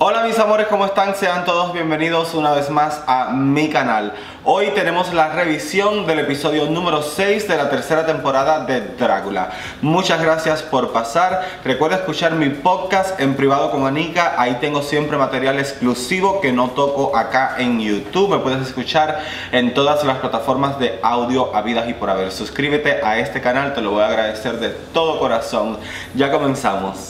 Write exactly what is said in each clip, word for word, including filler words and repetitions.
Hola mis amores, ¿cómo están? Sean todos bienvenidos una vez más a mi canal. Hoy tenemos la revisión del episodio número seis de la tercera temporada de Drácula. Muchas gracias por pasar. Recuerda escuchar mi podcast en privado con Anika. Ahí tengo siempre material exclusivo que no toco acá en YouTube. Me puedes escuchar en todas las plataformas de audio habidas y por haber. Suscríbete a este canal, te lo voy a agradecer de todo corazón. Ya comenzamos.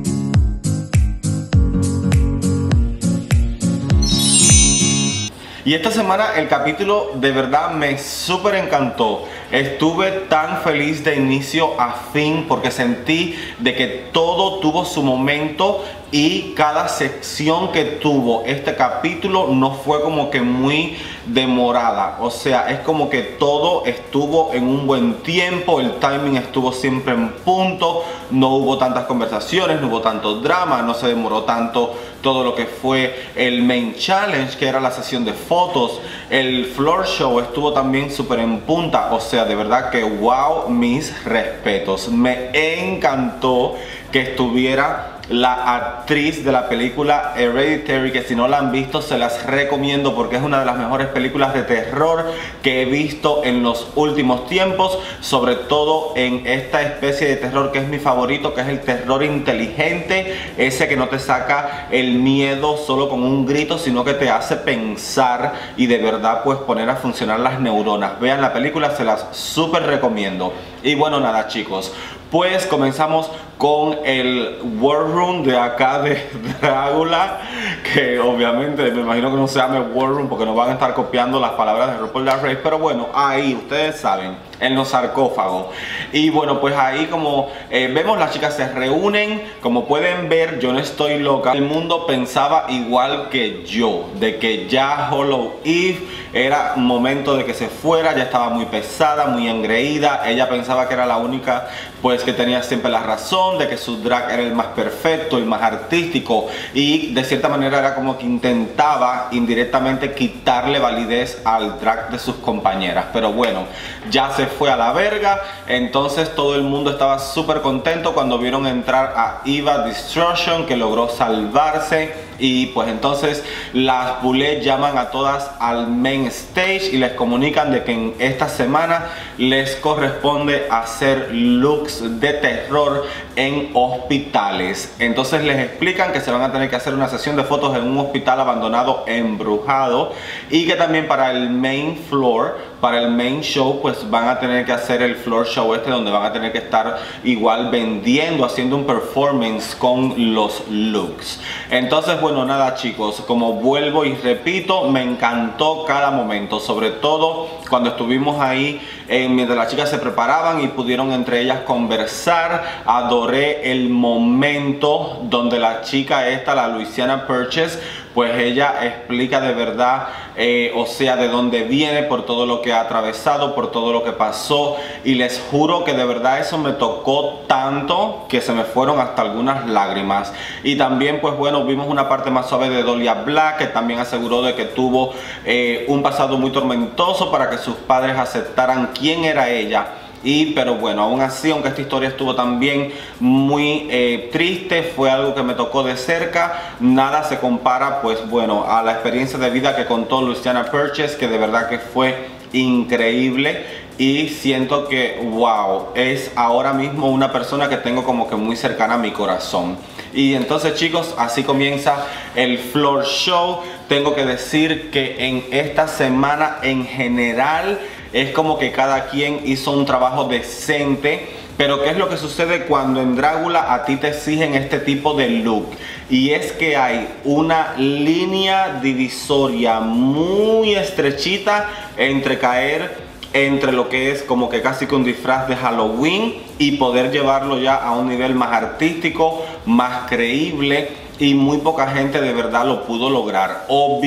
Y esta semana el capítulo de verdad me súper encantó. Estuve tan feliz de inicio a fin porque sentí de que todo tuvo su momento y cada sección que tuvo este capítulo no fue como que muy demorada. O sea, es como que todo estuvo en un buen tiempo, el timing estuvo siempre en punto, no hubo tantas conversaciones, no hubo tanto drama, no se demoró tanto todo lo que fue el main challenge, que era la sesión de fotos. El floor show estuvo también súper en punta. O sea, de verdad que wow, mis respetos. Me encantó que estuviera la actriz de la película Hereditary, que si no la han visto se las recomiendo porque es una de las mejores películas de terror que he visto en los últimos tiempos, sobre todo en esta especie de terror que es mi favorito, que es el terror inteligente, ese que no te saca el miedo solo con un grito, sino que te hace pensar y de verdad pues poner a funcionar las neuronas. Vean la película, se las súper recomiendo. Y bueno, nada chicos, pues comenzamos con el War Room de acá de Drácula, que obviamente me imagino que no se llame War Room porque nos van a estar copiando las palabras de RuPaul Drag Race, pero bueno, ahí ustedes saben, en los sarcófagos. Y bueno, pues ahí como eh, vemos, las chicas se reúnen. Como pueden ver, yo no estoy loca. El mundo pensaba igual que yo, de que ya Hollow Eve era momento de que se fuera, ya estaba muy pesada, muy engreída. Ella pensaba que era la única pues que tenía siempre la razón, de que su drag era el más perfecto, el más artístico, y de cierta manera era como que intentaba indirectamente quitarle validez al drag de sus compañeras. Pero bueno, ya se fue a la verga. Entonces todo el mundo estaba súper contento cuando vieron entrar a Eva Destruction, que logró salvarse. Y pues entonces las Bullet llaman a todas al main stage y les comunican de que en esta semana les corresponde hacer looks de terror en hospitales. Entonces les explican que se van a tener que hacer una sesión de fotos en un hospital abandonado embrujado, y que también para el main floor, para el main show, pues van a tener que hacer el floor show este, donde van a tener que estar igual vendiendo, haciendo un performance con los looks. Entonces bueno, nada chicos, como vuelvo y repito, me encantó cada momento, sobre todo cuando estuvimos ahí eh, mientras las chicas se preparaban y pudieron entre ellas conversar. Adoré el momento donde la chica esta, la Louisiana Purchase, pues ella explica de verdad, eh, o sea, de dónde viene, por todo lo que ha atravesado, por todo lo que pasó. Y les juro que de verdad eso me tocó tanto que se me fueron hasta algunas lágrimas. Y también pues bueno, vimos una parte más suave de Dolia Black, que también aseguró de que tuvo eh, un pasado muy tormentoso para que sus padres aceptaran quién era ella. Y pero bueno, aún así, aunque esta historia estuvo también muy eh, triste, fue algo que me tocó de cerca. Nada se compara pues bueno a la experiencia de vida que contó Louisiana Purchase, que de verdad que fue increíble. Y siento que wow, es ahora mismo una persona que tengo como que muy cercana a mi corazón. Y entonces chicos, así comienza el floor show. Tengo que decir que en esta semana en general es como que cada quien hizo un trabajo decente. Pero ¿qué es lo que sucede cuando en Drácula a ti te exigen este tipo de look? Y es que hay una línea divisoria muy estrechita entre caer entre lo que es como que casi que un disfraz de Halloween y poder llevarlo ya a un nivel más artístico, más creíble. Y muy poca gente de verdad lo pudo lograr.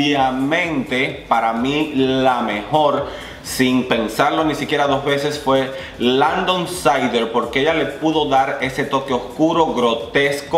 Obviamente para mí la mejor, sin pensarlo ni siquiera dos veces, fue Landon Cider, porque ella le pudo dar ese toque oscuro, grotesco,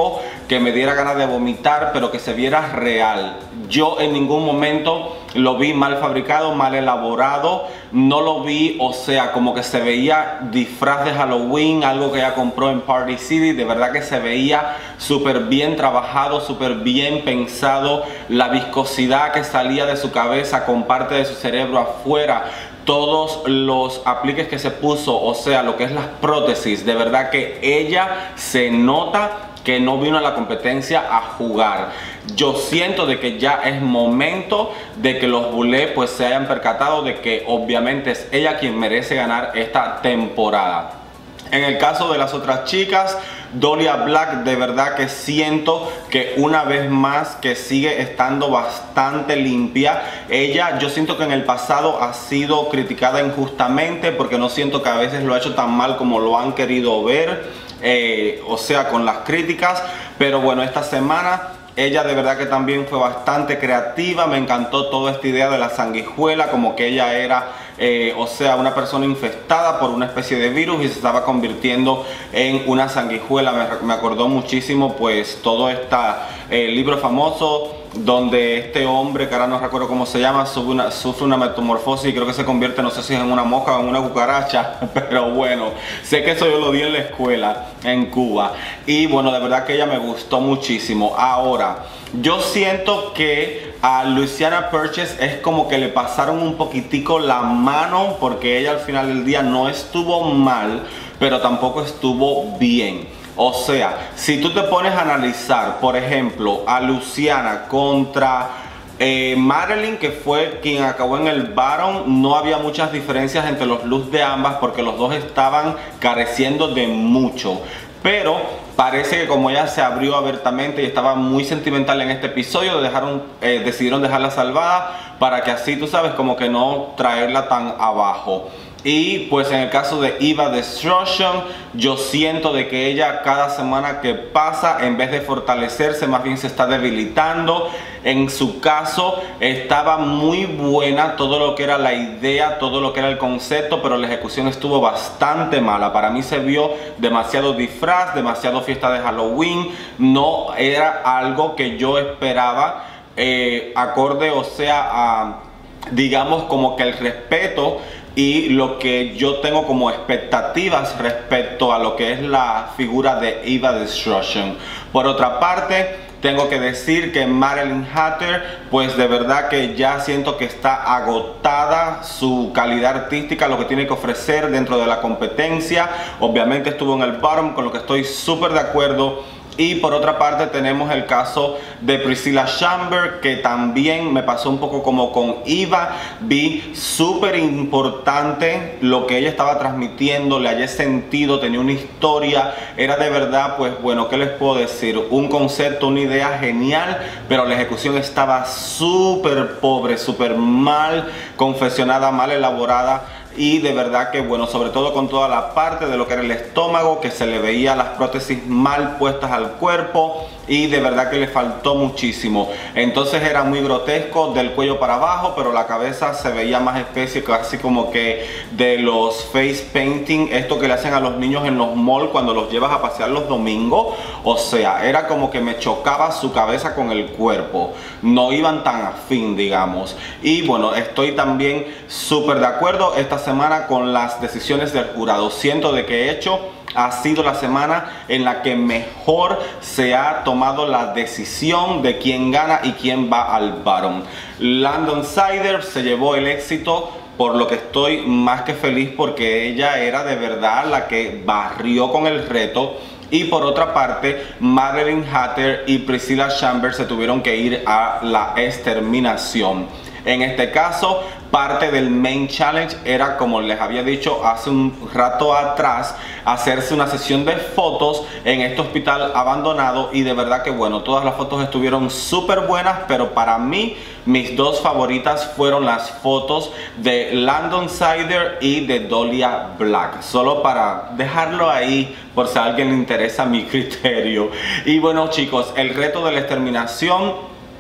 que me diera ganas de vomitar, pero que se viera real. Yo en ningún momento lo vi mal fabricado, mal elaborado, no lo vi, o sea, como que se veía disfraz de Halloween, algo que ella compró en Party City. De verdad que se veía súper bien trabajado, súper bien pensado, la viscosidad que salía de su cabeza con parte de su cerebro afuera, todos los apliques que se puso, o sea, lo que es las prótesis, de verdad que ella se nota que no vino a la competencia a jugar. Yo siento de que ya es momento de que los Boulet pues se hayan percatado de que obviamente es ella quien merece ganar esta temporada. En el caso de las otras chicas, Dolia Black, de verdad que siento que una vez más que sigue estando bastante limpia. Ella, yo siento que en el pasado ha sido criticada injustamente porque no siento que a veces lo ha hecho tan mal como lo han querido ver, eh, o sea, con las críticas. Pero bueno, esta semana ella de verdad que también fue bastante creativa. Me encantó toda esta idea de la sanguijuela, como que ella era Eh, o sea, una persona infestada por una especie de virus y se estaba convirtiendo en una sanguijuela. Me, me acordó muchísimo pues todo este eh, libro famoso donde este hombre, que ahora no recuerdo cómo se llama, sufre una, sufre una metamorfosis y creo que se convierte, no sé si es en una mosca o en una cucaracha, pero bueno, sé que eso yo lo vi en la escuela en Cuba. Y bueno, de verdad que ella me gustó muchísimo. Ahora, yo siento que a Luciana Purchase es como que le pasaron un poquitico la mano, porque ella al final del día no estuvo mal, pero tampoco estuvo bien. O sea, si tú te pones a analizar, por ejemplo, a Luciana contra eh, Marilyn, que fue quien acabó en el bottom, no había muchas diferencias entre los looks de ambas porque los dos estaban careciendo de mucho. Pero parece que como ella se abrió abiertamente y estaba muy sentimental en este episodio, dejaron, eh, decidieron dejarla salvada para que así, tú sabes, como que no traerla tan abajo. Y pues en el caso de Eva Destruction, yo siento de que ella cada semana que pasa, en vez de fortalecerse, más bien se está debilitando. En su caso estaba muy buena todo lo que era la idea, todo lo que era el concepto, pero la ejecución estuvo bastante mala. Para mí se vio demasiado disfraz, demasiado fiesta de Halloween. No era algo que yo esperaba, eh, acorde, o sea, a, digamos, como que el respeto y lo que yo tengo como expectativas respecto a lo que es la figura de Eva Destruction. Por otra parte, tengo que decir que Marilyn Hatter, pues de verdad que ya siento que está agotada su calidad artística, lo que tiene que ofrecer dentro de la competencia. Obviamente estuvo en el bottom, con lo que estoy súper de acuerdo. Y por otra parte tenemos el caso de Priscilla Shamber, que también me pasó un poco como con Eva. Vi súper importante lo que ella estaba transmitiendo, le hallé sentido, tenía una historia, era de verdad, pues bueno, ¿qué les puedo decir? Un concepto, una idea genial, pero la ejecución estaba súper pobre, súper mal confeccionada, mal elaborada. Y de verdad que bueno, sobre todo con toda la parte de lo que era el estómago, que se le veía las prótesis mal puestas al cuerpo y de verdad que le faltó muchísimo. Entonces era muy grotesco del cuello para abajo, pero la cabeza se veía más especie, casi como que de los face painting, esto que le hacen a los niños en los malls cuando los llevas a pasear los domingos. O sea, era como que me chocaba su cabeza con el cuerpo, no iban tan afín, digamos. Y bueno, estoy también súper de acuerdo esta semana con las decisiones del jurado. Siento de que he hecho ha sido la semana en la que mejor se ha tomado la decisión de quién gana y quién va al bottom. Landon Cider se llevó el éxito, por lo que estoy más que feliz, porque ella era de verdad la que barrió con el reto. Y por otra parte, Marilyn Hatter y Priscilla Shamber se tuvieron que ir a la exterminación. En este caso, parte del main challenge era, como les había dicho hace un rato atrás, hacerse una sesión de fotos en este hospital abandonado. Y de verdad que bueno, todas las fotos estuvieron súper buenas, pero para mí mis dos favoritas fueron las fotos de Landon Cider y de Dolia Black, solo para dejarlo ahí por si a alguien le interesa mi criterio. Y bueno chicos, el reto de la exterminación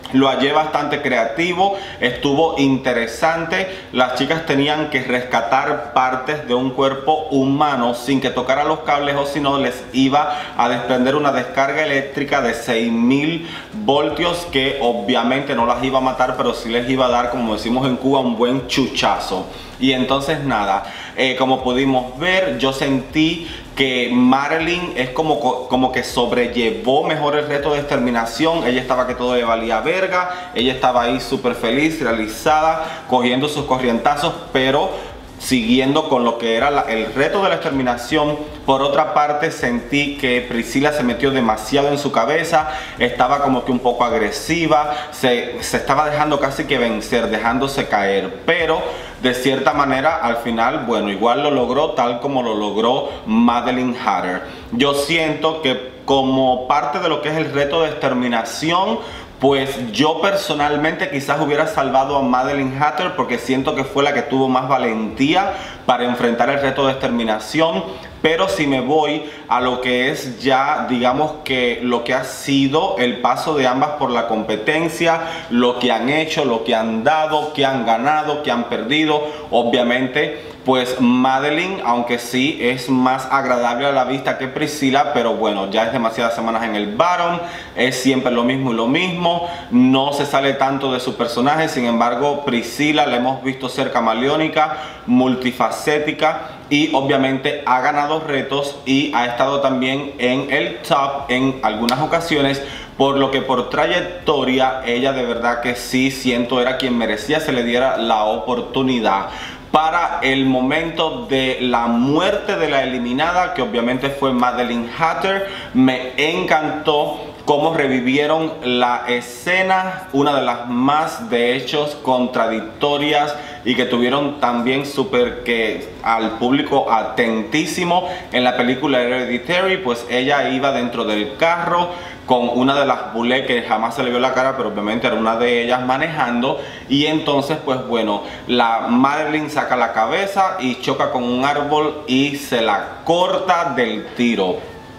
Lo hallé bastante creativo, estuvo interesante. Las chicas tenían que rescatar partes de un cuerpo humano sin que tocara los cables, o si no les iba a desprender una descarga eléctrica de seis mil voltios que obviamente no las iba a matar, pero sí les iba a dar, como decimos en Cuba, un buen chuchazo. Y entonces nada, eh, como pudimos ver, yo sentí que Marilyn es como, como que sobrellevó mejor el reto de exterminación. Ella estaba que todo le valía verga, ella estaba ahí súper feliz, realizada, cogiendo sus corrientazos, pero siguiendo con lo que era la, el reto de la exterminación. Por otra parte, sentí que Priscilla se metió demasiado en su cabeza, estaba como que un poco agresiva, se, se estaba dejando casi que vencer, dejándose caer, pero de cierta manera al final, bueno, igual lo logró tal como lo logró Madeline Hatter. Yo siento que como parte de lo que es el reto de exterminación, pues yo personalmente quizás hubiera salvado a Madeline Hatter, porque siento que fue la que tuvo más valentía para enfrentar el reto de exterminación. Pero si me voy a lo que es ya, digamos que lo que ha sido el paso de ambas por la competencia, lo que han hecho, lo que han dado, que han ganado, que han perdido, obviamente pues Madeline, aunque sí es más agradable a la vista que Priscilla, pero bueno, ya es demasiadas semanas en el bottom, es siempre lo mismo y lo mismo, no se sale tanto de su personaje. Sin embargo, Priscilla la hemos visto ser camaleónica, multifacética, y obviamente ha ganado retos y ha estado también en el top en algunas ocasiones, por lo que por trayectoria ella de verdad que sí siento era quien merecía se le diera la oportunidad. Para el momento de la muerte de la eliminada, que obviamente fue Madeline Hatter, me encantó cómo revivieron la escena, una de las más de hechos contradictorias y que tuvieron también súper que al público atentísimo en la película Hereditary. Pues ella iba dentro del carro con una de las bullet que jamás se le vio la cara, pero obviamente era una de ellas manejando, y entonces pues bueno, la Madeline saca la cabeza y choca con un árbol y se la corta del tiro.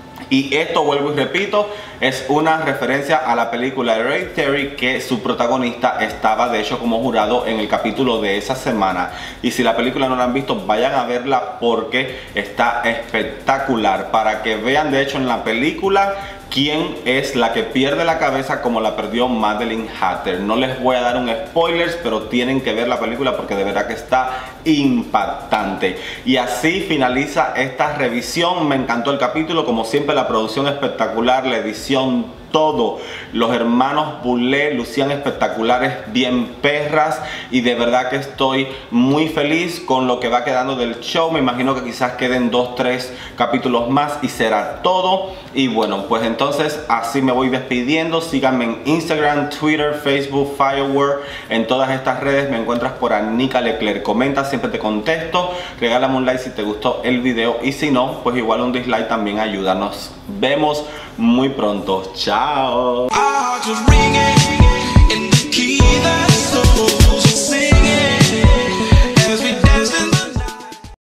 Y esto, vuelvo y repito, es una referencia a la película Hereditary, que su protagonista estaba de hecho como jurado en el capítulo de esa semana. Y si la película no la han visto, vayan a verla porque está espectacular, para que vean de hecho en la película quién es la que pierde la cabeza como la perdió Madeline Hatter. No les voy a dar un spoilers, pero tienen que ver la película porque de verdad que está impactante. Y así finaliza esta revisión. Me encantó el capítulo, como siempre la producción espectacular, la edición, todo. Los hermanos Boulet lucían espectaculares, bien perras, y de verdad que estoy muy feliz con lo que va quedando del show. Me imagino que quizás queden dos, tres capítulos más y será todo. Y bueno, pues entonces así me voy despidiendo. Síganme en Instagram, Twitter, Facebook, Fireware. En todas estas redes me encuentras por Anika Leclerc. Comenta, siempre te contesto. Regálame un like si te gustó el video, y si no, pues igual un dislike también ayuda. Nos vemos muy pronto. Chao.